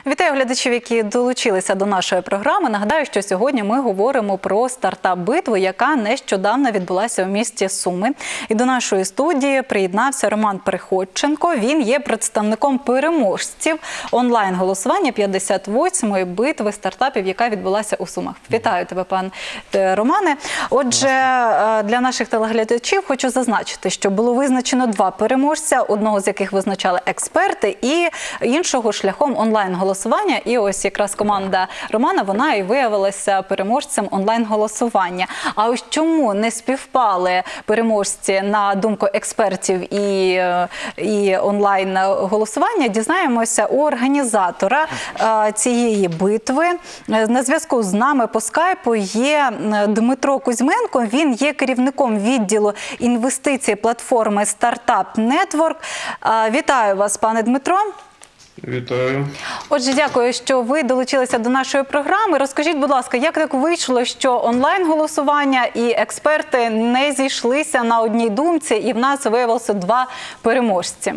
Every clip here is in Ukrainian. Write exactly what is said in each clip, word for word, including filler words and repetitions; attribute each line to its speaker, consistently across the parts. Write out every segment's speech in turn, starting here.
Speaker 1: Вітаю глядачів, які долучилися до нашої програми. Нагадаю, що сьогодні ми говоримо про стартап-битву, яка нещодавно відбулася у місті Суми. І до нашої студії приєднався Роман Приходченко. Він є представником переможців онлайн-голосування п'ятдесят восьмої битви стартапів, яка відбулася у Сумах. Вітаю тебе, пан Романе. Отже, для наших телеглядачів хочу зазначити, що було визначено два переможця, одного з яких визначали експерти, і іншого шляхом онлайн-голосування. І ось якраз команда Романа, вона і виявилася переможцем онлайн-голосування. А ось чому не співпали переможці на думку експертів і, і онлайн-голосування, дізнаємося у організатора цієї битви. На зв'язку з нами по скайпу є Дмитро Кузьменко. Він є керівником відділу інвестицій платформи Startup Network. Вітаю вас, пане Дмитро.
Speaker 2: Вітаю.
Speaker 1: Отже, дякую, що ви долучилися до нашої програми. Розкажіть, будь ласка, як так вийшло, що онлайн-голосування і експерти не зійшлися на одній думці, і в нас виявилося два переможці?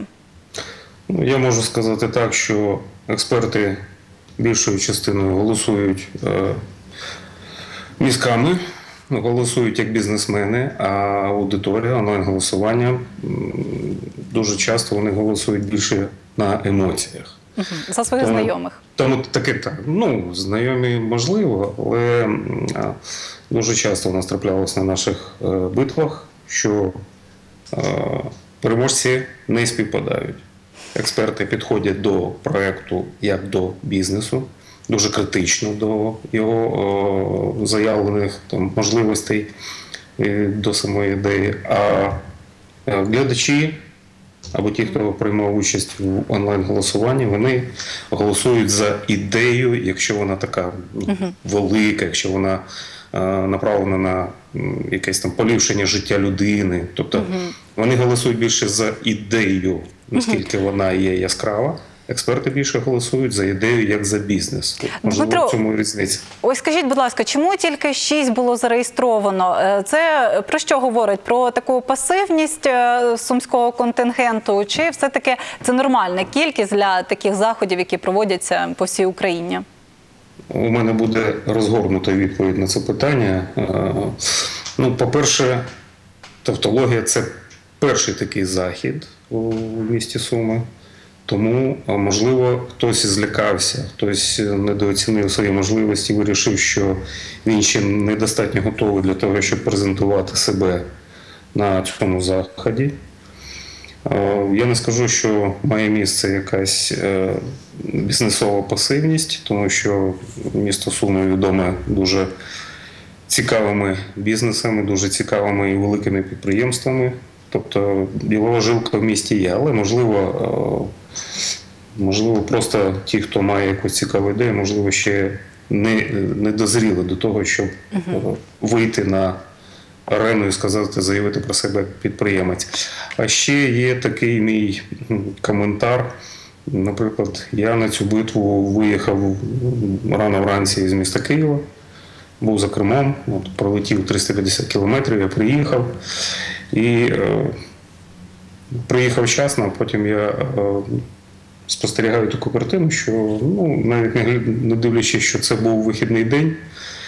Speaker 2: Я можу сказати так, що експерти більшою частиною голосують е, мізками, голосують як бізнесмени, а аудиторія онлайн-голосування дуже часто вони голосують більше на емоціях.
Speaker 1: Угу. За своїх
Speaker 2: тому,
Speaker 1: знайомих.
Speaker 2: Тому таке так. Ну, знайомі можливо, але а, дуже часто у нас траплялось на наших е, битвах, що е, переможці не співпадають. Експерти підходять до проєкту як до бізнесу, дуже критично до його о, заявлених там, можливостей е, до самої ідеї. А е, глядачі або ті, хто приймав участь в онлайн-голосуванні, вони голосують за ідею, якщо вона така uh-huh. велика, якщо вона е, направлена на якесь там поліпшення життя людини. Тобто uh-huh. вони голосують більше за ідею, наскільки uh-huh. вона є яскрава. Експерти більше голосують за ідею, як за бізнес. Можливо,
Speaker 1: Дмитро,
Speaker 2: в цьому різниця.
Speaker 1: Ось скажіть, будь ласка, чому тільки шість було зареєстровано? Це про що говорить? Про таку пасивність сумського контингенту? Чи все-таки це нормальна кількість для таких заходів, які проводяться по всій Україні?
Speaker 2: У мене буде розгорнута відповідь на це питання. Ну, по-перше, тавтологія – це перший такий захід у місті Суми. Тому, можливо, хтось злякався, хтось недооцінив свої можливості, вирішив, що він ще недостатньо готовий для того, щоб презентувати себе на цьому заході. Я не скажу, що має місце якась бізнесова пасивність, тому що місто Суми відоме дуже цікавими бізнесами, дуже цікавими і великими підприємствами. Тобто ділова жилка в місті є, але можливо, можливо просто ті, хто має якусь цікаву ідею, можливо, ще не, не дозріли до того, щоб uh-huh. вийти на арену і сказати, заявити про себе підприємець. А ще є такий мій коментар. Наприклад, я на цю битву виїхав рано вранці з міста Києва, був за кермом, от, пролетів триста п'ятдесят кілометрів, я приїхав. І е, приїхав вчасно, а потім я е, спостерігаю таку картину, що ну, навіть не, не дивлячись, що це був вихідний день,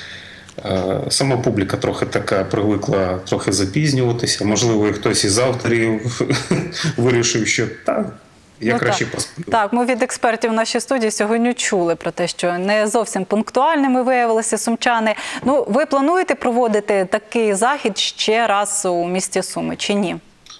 Speaker 2: е, сама публіка трохи така привикла трохи запізнюватися. Можливо, і хтось із авторів вирішив, що так, я ну, краще поспію.
Speaker 1: Так, ми від експертів в нашій студії сьогодні чули про те, що не зовсім пунктуальними виявилися сумчани. Ну, ви плануєте проводити такий захід ще раз у місті Суми, чи ні?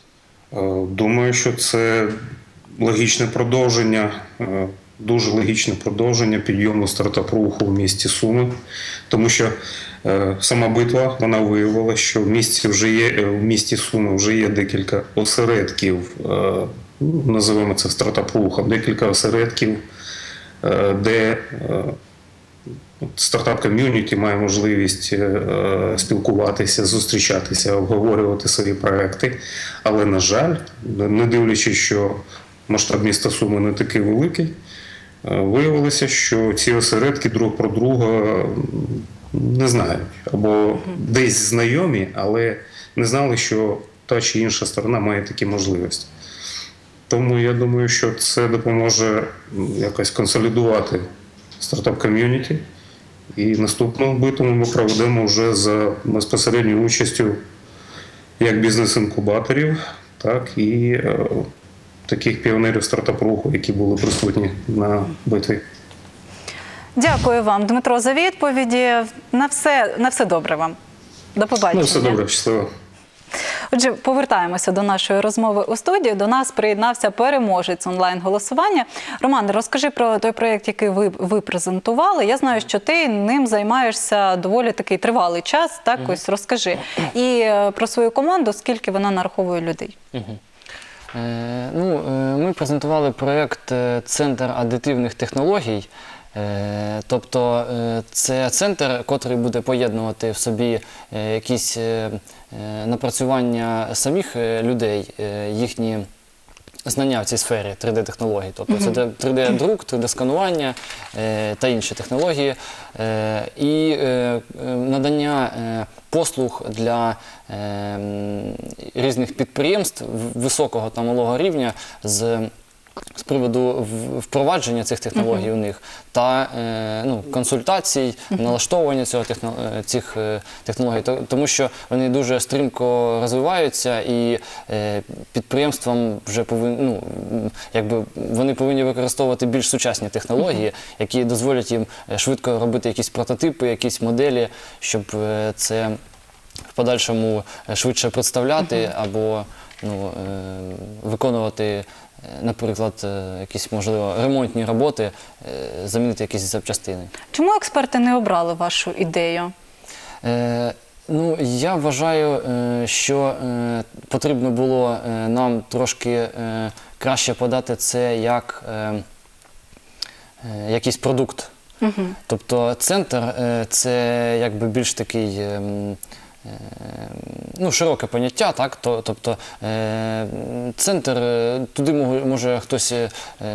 Speaker 2: Думаю, що це логічне продовження, дуже логічне продовження підйому стартап-руху в місті Суми. Тому що сама битва, вона виявила, що в місті, вже є, в місті Суми вже є декілька осередків, називаємо це стартап-рухом, декілька осередків, де стартап-ком'юніті має можливість спілкуватися, зустрічатися, обговорювати свої проекти. Але, на жаль, не дивлячись, що масштаб міста Суми не такий великий, виявилося, що ці осередки друг про друга не знають. Або десь знайомі, але не знали, що та чи інша сторона має такі можливості. Тому я думаю, що це допоможе якось консолідувати стартап-ком'юніті. І наступну битву ми проведемо вже за безпосередньою участю як бізнес-інкубаторів, так і е, таких піонерів стартап-руху, які були присутні на битві.
Speaker 1: Дякую вам, Дмитро, за відповіді. На все, на все добре вам. До побачення.
Speaker 2: Ну, все добре, щасливо.
Speaker 1: Отже, повертаємося до нашої розмови у студії. До нас приєднався переможець онлайн-голосування. Роман, розкажи про той проєкт, який ви, ви презентували. Я знаю, що ти ним займаєшся доволі такий тривалий час. Так, mm-hmm. ось розкажи. І е, про свою команду, скільки вона нараховує людей.
Speaker 3: Mm-hmm. е, ну, е, ми презентували проєкт «Центр адитивних технологій». Тобто це центр, який буде поєднувати в собі якісь напрацювання самих людей, їхні знання в цій сфері три де-технологій. Тобто це три де-друк, три де-сканування та інші технології. І надання послуг для різних підприємств високого та малого рівня з з приводу впровадження цих технологій uh-huh. у них та е, ну, консультацій, uh-huh. налаштовування цього техно, цих е, технологій, тому що вони дуже стрімко розвиваються і е, підприємствам вже повинні, ну, якби вони повинні використовувати більш сучасні технології, uh-huh. які дозволять їм швидко робити якісь прототипи, якісь моделі, щоб е, це в подальшому швидше представляти uh-huh. або ну, е, виконувати, наприклад, якісь, можливо, ремонтні роботи, замінити якісь запчастини.
Speaker 1: Чому експерти не обрали вашу ідею?
Speaker 3: Е, ну, я вважаю, що е, потрібно було е, нам трошки е, краще подати це як е, е, якийсь продукт. Угу. Тобто центр е, – це якби більш такий е, ну, широке поняття, так? Тобто е, центр, туди може, може хтось е,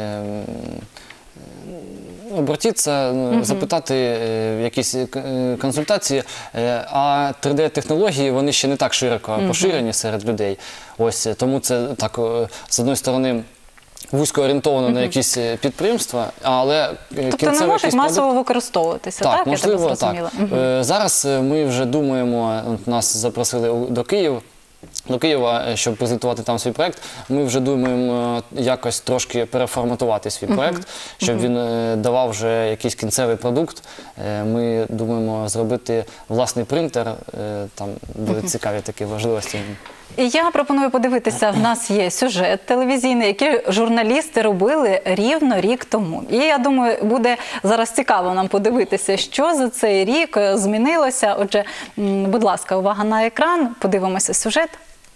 Speaker 3: обратитися, uh-huh. запитати е, якісь консультації, е, а три де-технології, вони ще не так широко uh-huh. поширені серед людей. Ось, тому це так, з одної сторони, вузько орієнтовано uh-huh. на якісь підприємства, але
Speaker 1: тобто не можуть масово продукт... використовуватися, так?
Speaker 3: Так, можливо,
Speaker 1: я так.
Speaker 3: Uh-huh. Зараз ми вже думаємо, нас запросили до Києва, до Києва, щоб презентувати там свій проєкт. Ми вже думаємо якось трошки переформатувати свій проєкт, uh-huh. щоб він давав вже якийсь кінцевий продукт. Ми думаємо зробити власний принтер, там будуть uh-huh. цікаві такі важливості.
Speaker 1: І я пропоную подивитися, в нас є сюжет телевізійний, який журналісти робили рівно рік тому. І я думаю, буде зараз цікаво нам подивитися, що за цей рік змінилося. Отже, будь ласка, увага на екран, подивимося сюжет.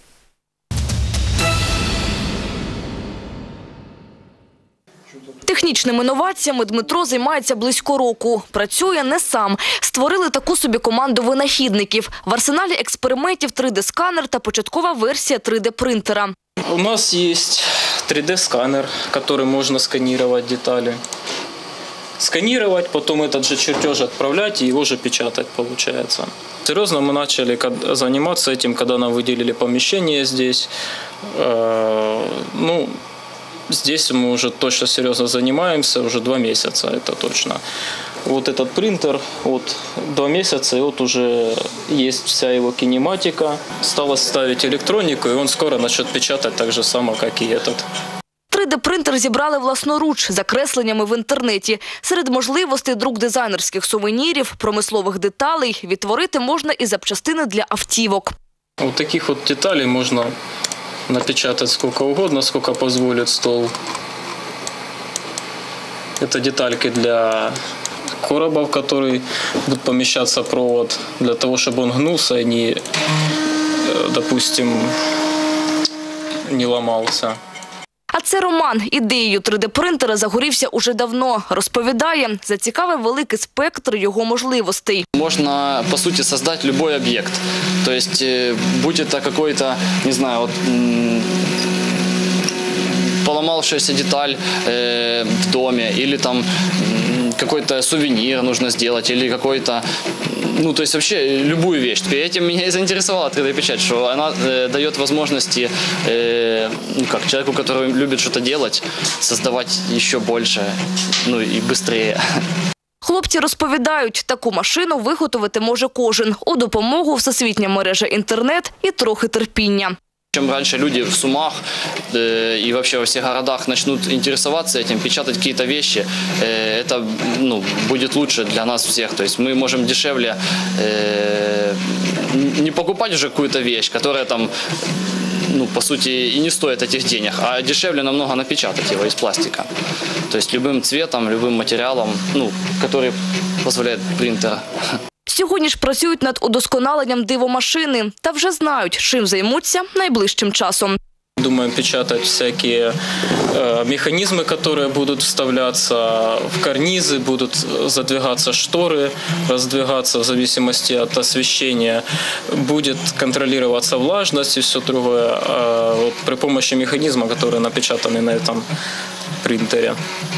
Speaker 4: Технічними новаціями Дмитро займається близько року. Працює не сам. Створили таку собі команду винахідників. В арсеналі експериментів три де-сканер та початкова версія три де-принтера.
Speaker 5: У нас есть три де-сканер, который можно сканировать детали. Сканировать, потом этот же чертеж отправлять и его же печатать получается. Серьезно, мы начали заниматься этим, когда нам выделили помещение здесь. Ну, здесь мы уже точно серьезно занимаемся, уже два месяца, это точно. Вот этот принтер, вот два месяца, и вот уже есть вся его кинематика. Стало ставить электронику, и он скоро начнет печатать так же само, как и этот.
Speaker 4: три де-принтер зібрали власноруч, за кресленнями в інтернеті. Серед можливостей друк дизайнерських сувенірів, промислових деталей відтворити можна і запчастини для автівок.
Speaker 5: Вот таких вот деталей можно напечатать сколько угодно, сколько позволит стол. Это детальки для короба, в который будет помещаться провод, для того, чтобы он гнулся и не, допустим, не ломался.
Speaker 4: А це Роман. Ідеєю три де-принтера загорівся уже давно. Розповідає, зацікавив великий спектр його можливостей.
Speaker 6: Можно, по сути, создать любой объект. То есть, будь это какой-то, не знаю, вот, поломавшаяся деталь э, в доме, или там м, какой-то сувенир нужно сделать, или какой-то, ну, то есть вообще любую вещь. Этим меня и заинтересовала три дэ-печать, что она э, дает возможности, э, ну, как человеку, который любит что-то делать, создавать еще больше, ну, и быстрее.
Speaker 4: Хлопці розповідають, таку машину виготовити може кожен. У допомогу всесвітня мережа інтернет і трохи терпіння.
Speaker 6: Чем раньше люди в Сумах э, и вообще во всех городах начнут интересоваться этим, печатать какие-то вещи, э, это ну, будет лучше для нас всех. То есть мы можем дешевле э, не покупать уже какую-то вещь, которая там, ну, по сути, и не стоит этих денег, а дешевле намного напечатать его из пластика. То есть любым цветом, любым материалом, ну, который позволяет принтер.
Speaker 4: Сьогодні ж працюють над удосконаленням дивомашини та вже знають, чим займуться найближчим часом.
Speaker 5: Думаем печатать всякие э, механизмы, которые будут вставляться в карнизы, будут задвигаться шторы, раздвигаться в зависимости от освещения. Будет контролироваться влажность и все другое э, вот при помощи механизма, который напечатаны на этом принтере.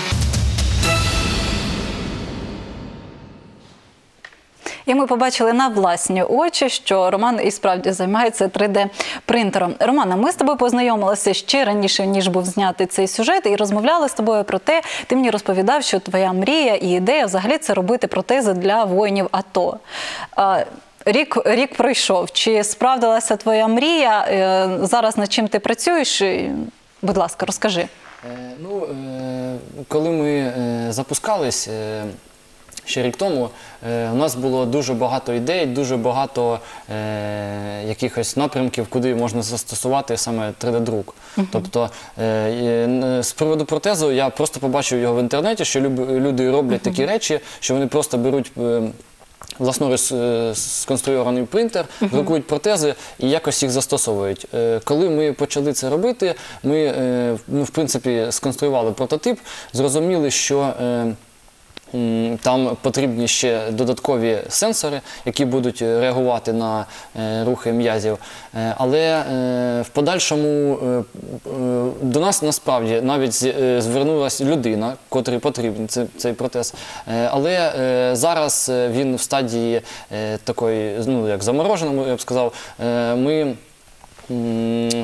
Speaker 1: І ми побачили на власні очі, що Роман і справді займається три де-принтером. Романа, ми з тобою познайомилися ще раніше, ніж був знятий цей сюжет, і розмовляли з тобою про те, ти мені розповідав, що твоя мрія і ідея взагалі це робити протези для воїнів АТО. Рік, рік пройшов. Чи справдилася твоя мрія? Зараз над чим ти працюєш? Будь ласка, розкажи.
Speaker 3: Ну, коли ми запускались ще рік тому, у нас було дуже багато ідей, дуже багато е, якихось напрямків, куди можна застосувати саме три де-друк. Uh-huh. Тобто, е, з приводу протезу я просто побачив його в інтернеті, що люди роблять uh-huh. такі речі, що вони просто беруть е, власноруч сконструйований принтер, uh-huh. друкують протези і якось їх застосовують. Е, коли ми почали це робити, ми, е, ну, в принципі, сконструювали прототип, зрозуміли, що е, там потрібні ще додаткові сенсори, які будуть реагувати на е, рухи м'язів. Е, але е, в подальшому е, е, до нас насправді навіть е, звернулася людина, котрій потрібен цей, цей протез. Е, але е, зараз він в стадії е, такої, ну, як замороженому, я б сказав. Е, ми м,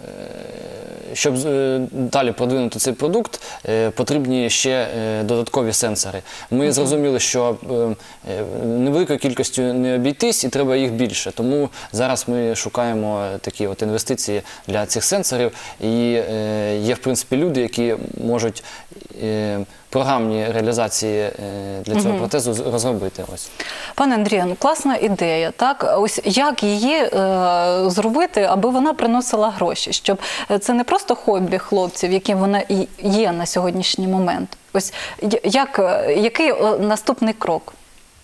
Speaker 3: Щоб далі продвинути цей продукт, потрібні ще додаткові сенсори. Ми uh-huh. зрозуміли, що невеликою кількістю не обійтись і треба їх більше. Тому зараз ми шукаємо такі от інвестиції для цих сенсорів. І є, в принципі, люди, які можуть програмні реалізації для цього протезу розробити. Ось.
Speaker 1: Пане Андрію, ну, класна ідея, так? Ось як її е, зробити, аби вона приносила гроші, щоб це не просто хобі хлопців, яким вона і є на сьогоднішній момент. Ось як, який наступний крок?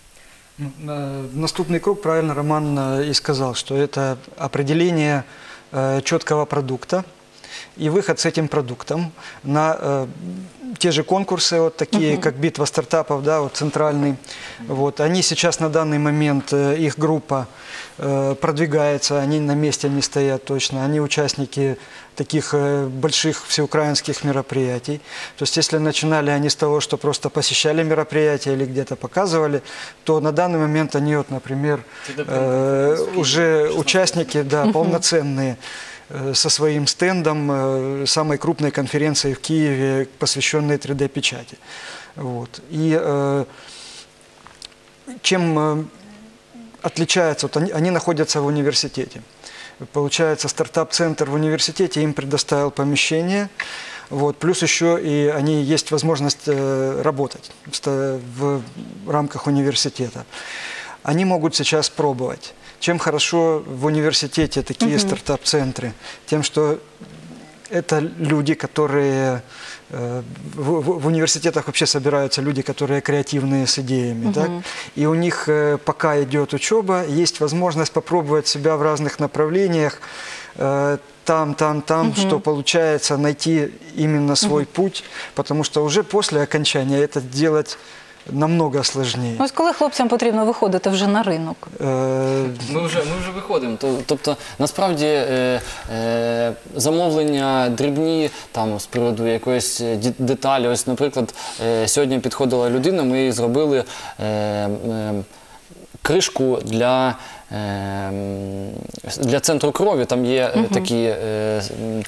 Speaker 7: Наступный круг, правильно Роман и сказал, что это определение э, четкого продукта и выход с этим продуктом на э, те же конкурсы, вот такие, uh-huh. как «Битва стартапов», да, вот центральный. Вот. Они сейчас на данный момент, э, их группа э, продвигается, они на месте не стоят точно, они участники таких э, больших всеукраинских мероприятий. То есть если начинали они с того, что просто посещали мероприятия или где-то показывали, то на данный момент они, вот, например, э, уже участники, да, uh-huh. полноценные, со своим стендом самой крупной конференции в Киеве, посвященной три дэ-печати. Вот. И э, чем э, отличается, вот они, они находятся в университете. Получается, стартап-центр в университете им предоставил помещение, вот, плюс еще и они есть возможность э, работать в, в рамках университета. Они могут сейчас пробовать. Чем хорошо в университете такие uh-huh. стартап-центры? Тем, что это люди, которые э, в, в, в университетах вообще собираются люди, которые креативные с идеями, uh-huh. так? И у них, э, пока идет учеба, есть возможность попробовать себя в разных направлениях, э, там, там, там, uh-huh. что получается найти именно свой uh-huh. путь, потому что уже после окончания это делать намного сложнее.
Speaker 1: Ось коли хлопцям потрібно виходити вже на ринок?
Speaker 7: Э,
Speaker 3: Ми вже, ми вже виходимо. То- Тобто, насправді, е, е, замовлення дрібні, там, з приводу якоїсь ді- деталі. Ось, наприклад, е, сьогодні підходила людина, ми їй зробили е, е, кришку для, е, м, для центру крові. Там є е, такі... е, м,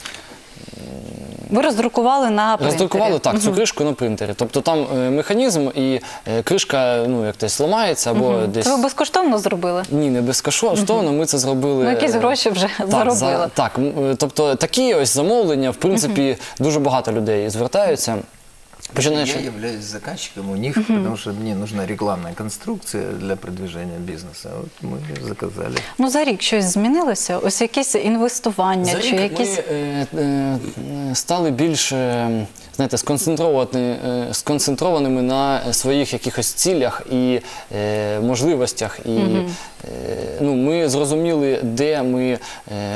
Speaker 1: Ви роздрукували на принтері?
Speaker 3: Роздрукували так, цю кришку на принтері. Тобто там е, механізм і е, кришка, ну, як десь ламається або десь...
Speaker 1: Це ви безкоштовно зробили?
Speaker 3: Ні, не безкоштовно, ми це зробили.
Speaker 1: Ну, якісь
Speaker 3: е,
Speaker 1: гроші вже
Speaker 3: так,
Speaker 1: заробили.
Speaker 3: за- так, м, е, тобто такі ось замовлення, в принципі, дуже багато людей звертаються. Починаючи...
Speaker 8: Я являюсь заказчиком у них, потому что мне нужна рекламная конструкция для продвижения бизнеса. Вот мы заказали.
Speaker 1: Ну, за рік щось змінилося? Ось якісь інвестування?
Speaker 3: За
Speaker 1: чи
Speaker 3: рік
Speaker 1: якісь...
Speaker 3: ми е, е, стали більш, е, знаєте, сконцентровані, е, сконцентрованими на своїх якихось цілях і е, можливостях. І е, ну, ми зрозуміли, де ми е,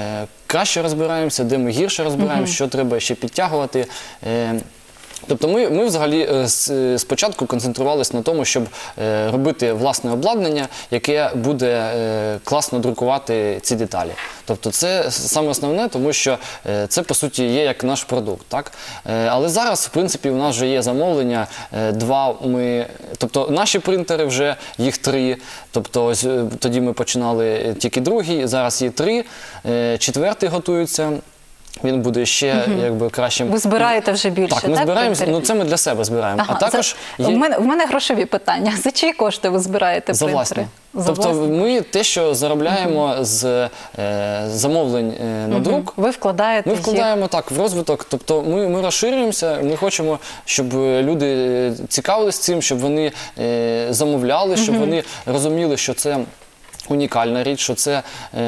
Speaker 3: краще розбираємося, де ми гірше розбираємося, що треба ще підтягувати. Е, Тобто ми, ми взагалі е, с- спочатку концентрувалися на тому, щоб е, робити власне обладнання, яке буде е, класно друкувати ці деталі. Тобто це саме основне, тому що е, це, по суті, є як наш продукт. Так? Е, але зараз, в принципі, у нас вже є замовлення, е, два ми, тобто наші принтери вже, їх три, тобто ось е, тоді ми починали тільки другий, зараз є три, е, четвертий готується. Він буде ще якби кращим.
Speaker 1: Ви збираєте вже більше,
Speaker 3: Так, ми
Speaker 1: так,
Speaker 3: збираємося,
Speaker 1: принтерів?
Speaker 3: ну це ми для себе збираємо.
Speaker 1: Ага,
Speaker 3: а також
Speaker 1: за...
Speaker 3: є
Speaker 1: в, мене, в мене грошові питання. За чиї кошти ви збираєте
Speaker 3: за
Speaker 1: принтери?
Speaker 3: власні.
Speaker 1: За
Speaker 3: Тобто
Speaker 1: власні?
Speaker 3: ми те, що заробляємо з е, замовлень е, на друк,
Speaker 1: Ви вкладаєте
Speaker 3: ми
Speaker 1: їх?
Speaker 3: вкладаємо так в розвиток. Тобто ми, ми розширюємося, ми хочемо, щоб люди цікавились цим, щоб вони е, замовляли, щоб вони розуміли, що це унікальна річ, що це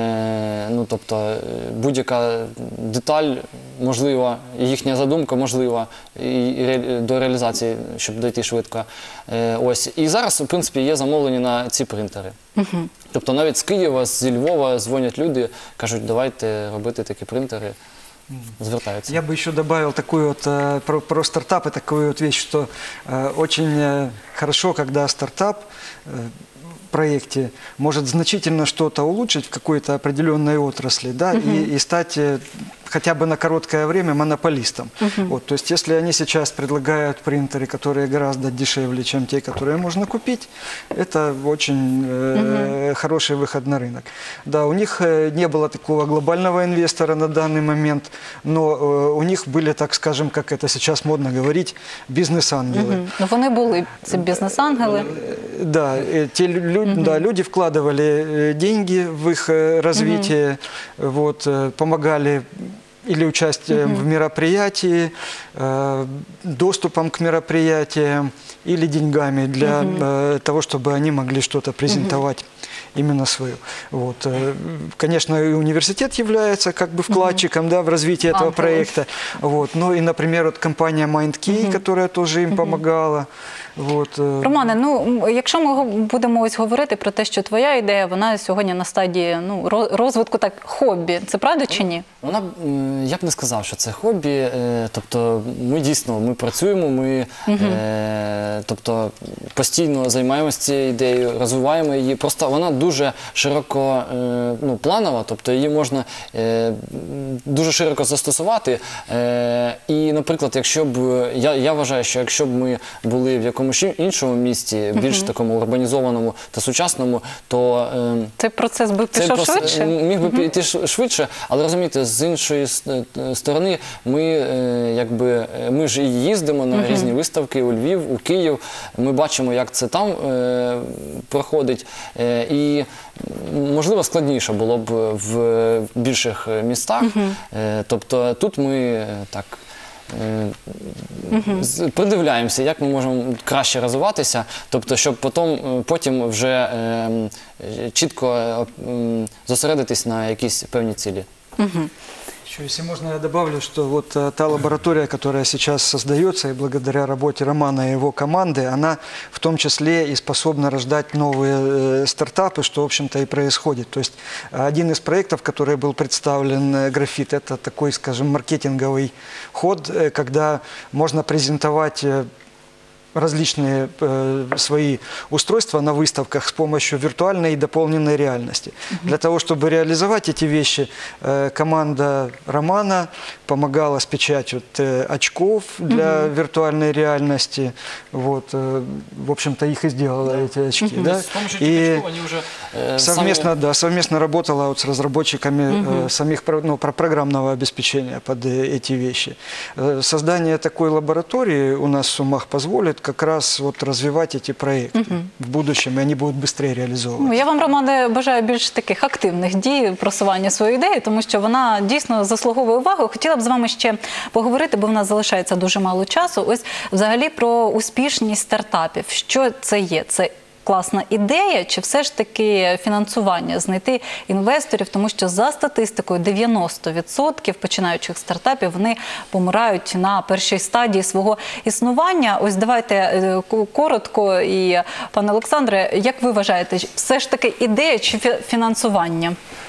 Speaker 3: е, ну, тобто, е, будь-яка деталь можлива, і їхня задумка можлива і, і ре, до реалізації, щоб дійти швидко. Е, ось. І зараз, в принципі, є замовлення на ці принтери. Тобто навіть з Києва, зі Львова дзвонять люди, кажуть, давайте робити такі принтери. Звертаються.
Speaker 7: Я бы еще добавил такую вот э, про, про стартапы, такую вот вещь, что э, очень э, хорошо, когда стартап э, в проекте может значительно что-то улучшить в какой-то определенной отрасли, да, и, и стать э, хотя бы на короткое время монополистом. Вот, то есть, если они сейчас предлагают принтеры, которые гораздо дешевле, чем те, которые можно купить, это очень э, хороший выход на рынок. Да, у них э, не было такого глобального инвестора на данный момент, но э, у них были, так скажем, как это сейчас модно говорить, бизнес-ангелы.
Speaker 1: Мгм. Ну, вони були, це бізнес-ангели.
Speaker 7: Да, э, те лю- да, люди вкладывали э, деньги в их э, развитие, вот, э, помогали или участием в мероприятии, э, доступом к мероприятиям, или деньгами для э, того, чтобы они могли что-то презентовать именно свое. Вот. э, Конечно, и университет является как бы вкладчиком, да, в развитие этого
Speaker 1: Ангелом.
Speaker 7: проекта. Вот. Ну и, например, вот компания MindKey, которая тоже им помогала. Вот. э,
Speaker 1: Романе, ну м, якщо ми го- будемо ось говорити про те, що твоя ідея, вона сьогодні на стадії ну, ро- розвитку так хобі, це правда чи ні?
Speaker 3: Вона, м, я б не сказав, що це хобі. е, Тобто ми дійсно ми працюємо, ми е, тобто, постійно займаємося цією ідеєю, розвиваємо її. Просто вона дуже широко е, ну, планова, тобто її можна е, дуже широко застосувати. Е, І, наприклад, якщо б я, я вважаю, що якщо б ми були в якомусь іншому місті, більш такому урбанізованому та сучасному, то е,
Speaker 1: Цей процес би
Speaker 3: Цей
Speaker 1: пішов
Speaker 3: прос-
Speaker 1: швидше?
Speaker 3: міг би піти ш- швидше, але розумієте, з іншої с- е, сторони, ми е, якби е, ми ж і їздимо на різні виставки у Львів, у Київ. Ми бачимо, як це там е, проходить. Е, і м, можливо складніше було б в більших містах. Е, тобто тут ми е, так. е, з- Придивляємося, як ми можемо краще розвиватися, тобто, щоб потім, потім вже е, м, чітко е, м, зосередитись на якісь певні цілі.
Speaker 7: Еще, если можно, я добавлю, что вот э, та лаборатория, которая сейчас создается, и благодаря работе Романа и его команды, она в том числе и способна рождать новые э, стартапы, что, в общем-то, и происходит. То есть э, один из проектов, который был представлен э, «Графит», это такой, скажем, маркетинговый ход, э, когда можно презентовать э, различные э, свои устройства на выставках с помощью виртуальной и дополненной реальности. Для того, чтобы реализовать эти вещи, э, команда Романа помогала с печатью э, очков для виртуальной реальности. Вот, э, в общем-то, их и сделала, эти очки. Да?
Speaker 3: С помощью
Speaker 7: И
Speaker 3: этих очков они уже э,
Speaker 7: совместно,
Speaker 3: сами-
Speaker 7: да, совместно работала вот с разработчиками э, самих про- ну, про программного обеспечения под э, эти вещи. Э, создание такой лаборатории у нас в Сумах позволит как раз вот развивать эти проекты в будущем, и они будут быстрее реализовываться.
Speaker 1: Ну, я вам, Романе, бажаю більш таких активних дій просування своєї ідеї, тому що вона дійсно заслуговує уваги. Хотіла б з вами ще поговорити, бо в нас залишається дуже мало часу. Ось взагалі про успішність стартапів. Що це є? Це класна ідея, чи все ж таки фінансування, знайти інвесторів, тому що за статистикою дев'яносто відсотків починаючих стартапів, вони помирають на першій стадії свого існування. Ось давайте е, коротко, і пане Олександре, як ви вважаєте, все ж таки ідея чи фі- фінансування?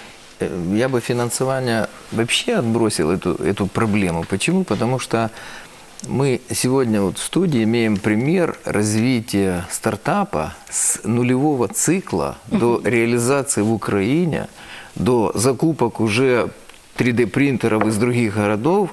Speaker 8: Э, Я бы финансование вообще отбросил эту, эту проблему. Почему? Потому что мы сегодня вот в студии имеем пример развития стартапа с нулевого цикла до реализации в Украине, до закупок уже три дэ принтеров из других городов.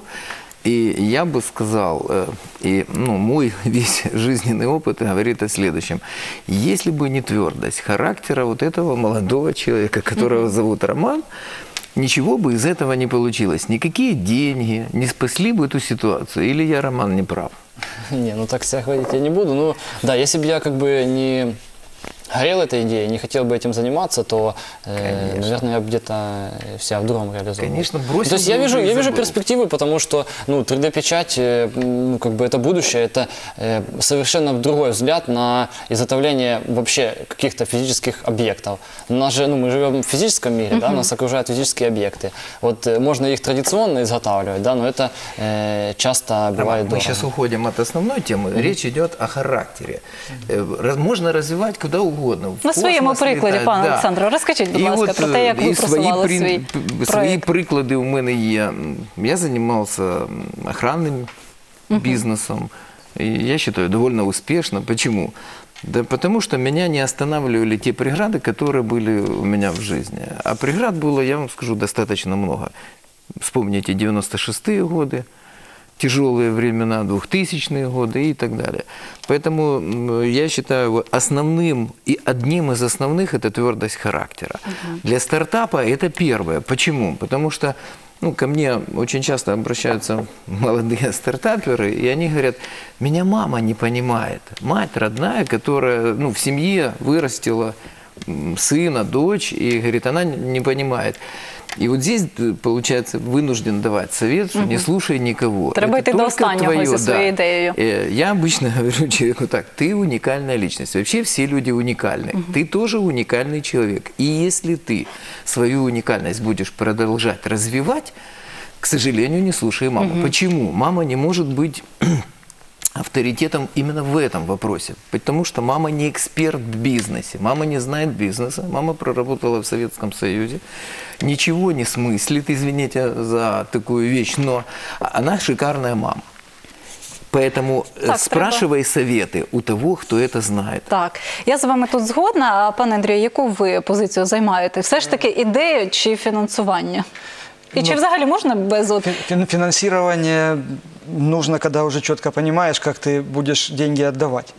Speaker 8: И я бы сказал, э, и ну, мой весь жизненный опыт говорит о следующем. Если бы не твердость характера вот этого молодого человека, которого зовут Роман, ничего бы из этого не получилось. Никакие деньги не спасли бы эту ситуацию. Или я, Роман, не прав?
Speaker 3: Не, ну так себя хвалить я не буду. Ну, да, если бы я как бы не горел этой идеей, не хотел бы этим заниматься, то, э, наверное, я бы где-то себя в другом реализовал.
Speaker 8: Конечно, бросил
Speaker 3: То есть я
Speaker 8: бы
Speaker 3: вижу,
Speaker 8: уже и
Speaker 3: я вижу
Speaker 8: забыл.
Speaker 3: перспективы, потому что, ну, три дэ-печать, э, ну, как бы это будущее, это э, совершенно другой взгляд на изготовление вообще каких-то физических объектов. У нас же, ну, мы живем в физическом мире, да, нас окружают физические объекты. Вот э, можно их традиционно изготавливать, да, но это э, часто бывает
Speaker 8: Роман, мы
Speaker 3: дорого.
Speaker 8: сейчас уходим от основной темы. Речь идет о характере. Э, раз- Можно развивать куда угодно. в
Speaker 1: На своєму
Speaker 8: космос
Speaker 1: прикладі,
Speaker 8: літати,
Speaker 1: пане
Speaker 8: да.
Speaker 1: Олександре, розкажіть, будь
Speaker 8: І
Speaker 1: ласка,
Speaker 8: от,
Speaker 1: про те, як
Speaker 8: е,
Speaker 1: ви
Speaker 8: і свої
Speaker 1: просували
Speaker 8: прин-
Speaker 1: свій
Speaker 8: п- Свої
Speaker 1: проєкт.
Speaker 8: приклади у мене є. Я займався охранним бизнесом. И я считаю, довольно успешно. Почему? Да потому что меня не останавливали те преграды, которые были у меня в жизни. А преград было, я вам скажу, достаточно много. Вспомните девяносто шестые годы, тяжелые времена, двухтысячные годы и так далее. Поэтому м, я считаю, вот основным и одним из основных это твердость характера. Для стартапа это первое. Почему? Потому что ну, ко мне очень часто обращаются молодые стартаперы, и они говорят, меня мама не понимает. Мать родная, которая ну, в семье вырастила м, сына, дочь, и говорит, она не понимает. И вот здесь, получается, вынужден давать совет, что не слушай никого.
Speaker 1: Треба
Speaker 8: Это
Speaker 1: йти до
Speaker 8: только
Speaker 1: останнього
Speaker 8: твое,
Speaker 1: зі своєю
Speaker 8: да.
Speaker 1: ідеєю.
Speaker 8: Э, Я обычно говорю человеку так, ты уникальная личность. Вообще все люди уникальны. Ты тоже уникальный человек. И если ты свою уникальность будешь продолжать развивать, к сожалению, не слушай маму. Почему? Мама не может быть авторитетом именно в этом вопросе. Потому что мама не эксперт в бизнесе, мама не знает бизнеса, мама проработала в Советском Союзе, ничего не смыслит, извините за такую вещь, но она шикарная мама. Поэтому э,
Speaker 1: Так,
Speaker 8: спрашивай советы у того, кто это знает.
Speaker 1: Так, я з вами тут згодна. А пане Андрію, яку ви позицію займаєте? Все ж таки ідея чи фінансування? І чи взагалі можна без от
Speaker 7: Фин- Финансирование нужно, когда уже четко понимаешь, как ты будешь деньги отдавать.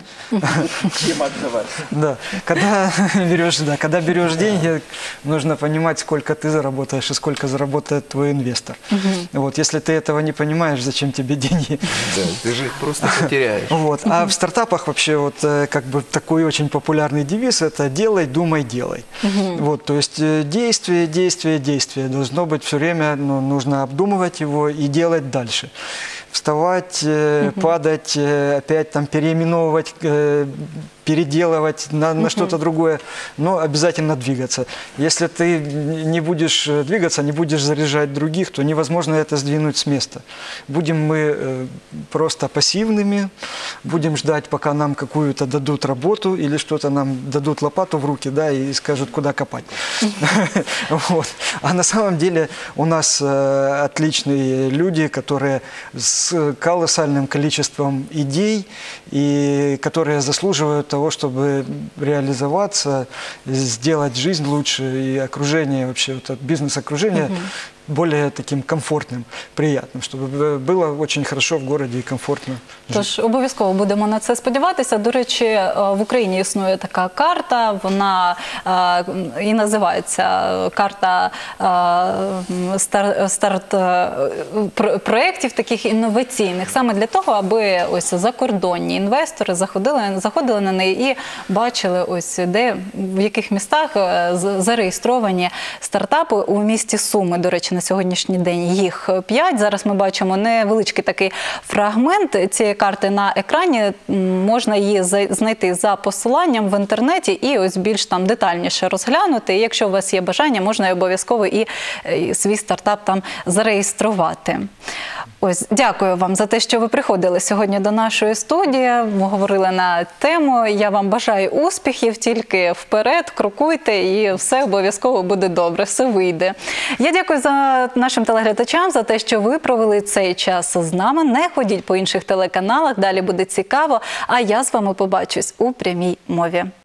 Speaker 7: Да. Когда берешь, да, когда берешь деньги, нужно понимать, сколько ты заработаешь и сколько заработает твой инвестор. Вот, если ты этого не понимаешь, зачем тебе деньги?
Speaker 8: Да, ты же их просто потеряешь.
Speaker 7: Вот. А в стартапах вообще вот э, как бы такой очень популярный девиз – это «делай, думай, делай». Вот, то есть э, действие, действие, действие. Должно быть все время, ну, нужно обдумывать его и делать дальше. Вставать, э, падать, э, опять там переименовывать э, переделывать на, на что-то другое, но обязательно двигаться. Если ты не будешь двигаться, не будешь заряжать других, то невозможно это сдвинуть с места. Будем мы э, просто пассивными, будем ждать, пока нам какую-то дадут работу или что-то нам дадут лопату в руки, да, и скажут, куда копать. Вот. А на самом деле у нас э, отличные люди, которые с колоссальным количеством идей и которые заслуживают того, чтобы реализоваться, сделать жизнь лучше и окружение вообще, вот, бизнес-окружение более таким комфортним, приятним, щоб було дуже хорошо в городі і комфортно жити.
Speaker 1: Тож обов'язково будемо на це сподіватися. До речі, в Україні існує така карта, вона е, і називається карта е, стар, старт е, проєктів таких інноваційних, саме для того, аби ось закордонні інвестори заходили, заходили на неї і бачили ось де, в яких містах е, зареєстровані стартапи у місті Суми. До речі, на сьогоднішній день їх п'ять. Зараз ми бачимо невеличкий такий фрагмент цієї карти на екрані. Можна її знайти за посиланням в інтернеті і ось більш там детальніше розглянути. І якщо у вас є бажання, можна обов'язково і свій стартап там зареєструвати. Ось, дякую вам за те, що ви приходили сьогодні до нашої студії. Ми говорили на тему. Я вам бажаю успіхів, тільки вперед, крокуйте і все обов'язково буде добре, все вийде. Я дякую за нашим телеглядачам за те, що ви провели цей час з нами. Не ходіть по інших телеканалах, далі буде цікаво. А я з вами побачусь у прямій мові.